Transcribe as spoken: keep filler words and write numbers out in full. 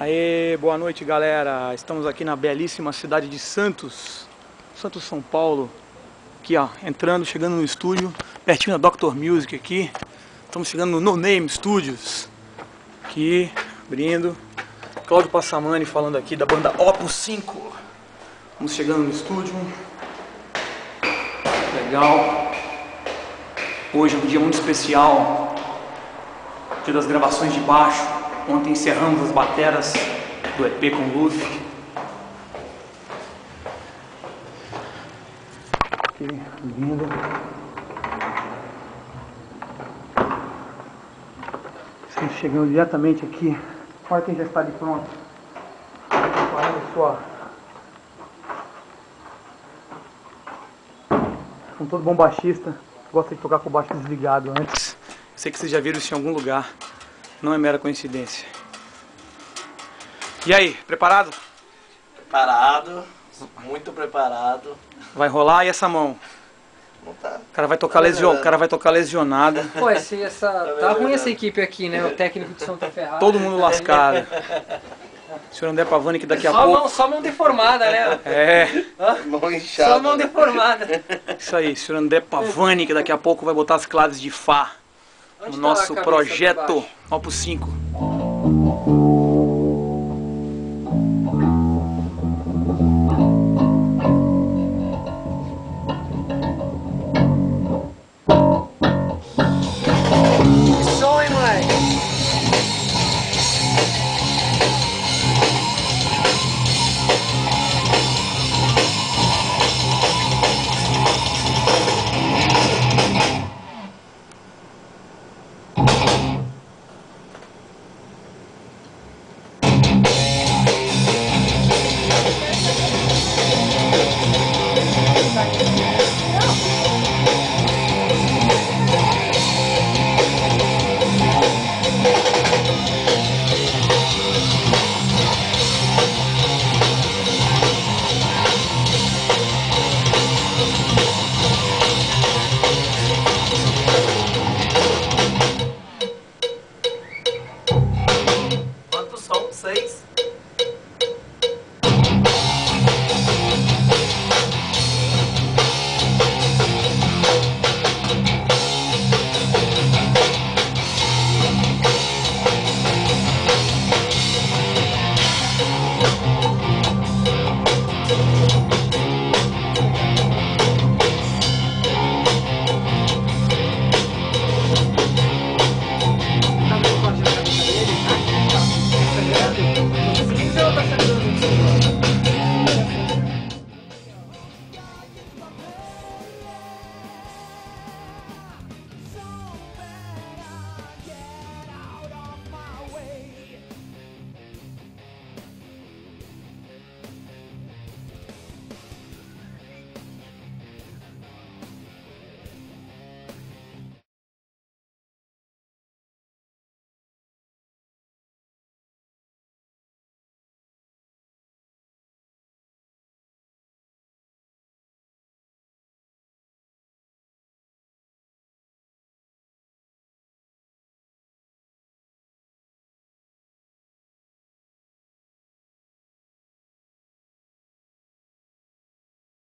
Aê, boa noite, galera. Estamos aqui na belíssima cidade de Santos, Santos, São Paulo. Aqui, ó, entrando, chegando no estúdio, pertinho da doutor Music aqui. Estamos chegando no No Name Studios. Aqui, abrindo. Cláudio Passamani falando aqui da banda Opus cinco. Estamos chegando no estúdio. Legal. Hoje é um dia muito especial. Dia das gravações de baixo. Ontem encerramos as bateras do E P com o Luffy. Aqui, lindo. Estamos chegando diretamente aqui. Olha quem já está de pronto. Olha só. São todo bom baixista. Gosta de tocar com o baixo desligado antes. Sei que vocês já viram isso em algum lugar. Não é mera coincidência. E aí, preparado? Preparado, muito preparado. Vai rolar e essa mão? Não tá. O cara vai tocar, lesio... o cara vai tocar lesionado. Pô, esse, essa... tá ruim essa equipe aqui, né? O técnico de som tá ferrado. Todo mundo lascado. O senhor André Pavani que daqui a só pouco... Mão, só mão deformada, né? É. Mão inchada. Só mão deformada. Isso aí, o senhor André Pavani que daqui a pouco vai botar as claves de Fá. Onde No tá nosso a cabeça projeto Opus cinco. Que som, hein, moleque? Quantos são? Seis? Tá vendo o corte na cabeça dele? Tá grande. Não precisa ou tá sendo